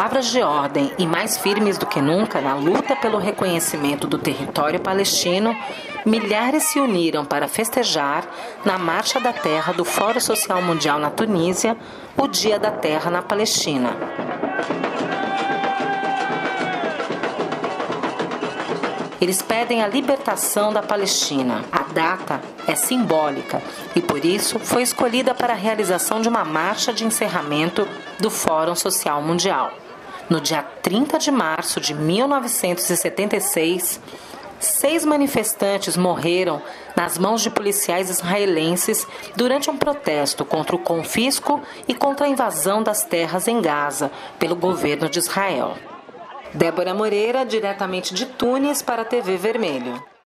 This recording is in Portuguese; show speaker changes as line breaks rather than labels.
palavras de ordem e mais firmes do que nunca na luta pelo reconhecimento do território palestino, milhares se uniram para festejar, na Marcha da Terra do Fórum Social Mundial na Tunísia, o Dia da Terra na Palestina. Eles pedem a libertação da Palestina. A data é simbólica e, por isso, foi escolhida para a realização de uma marcha de encerramento do Fórum Social Mundial. No dia 30 de março de 1976, 6 manifestantes morreram nas mãos de policiais israelenses durante um protesto contra o confisco e contra a invasão das terras em Gaza pelo governo de Israel. Débora Moreira, diretamente de Tunis para a TV Vermelho.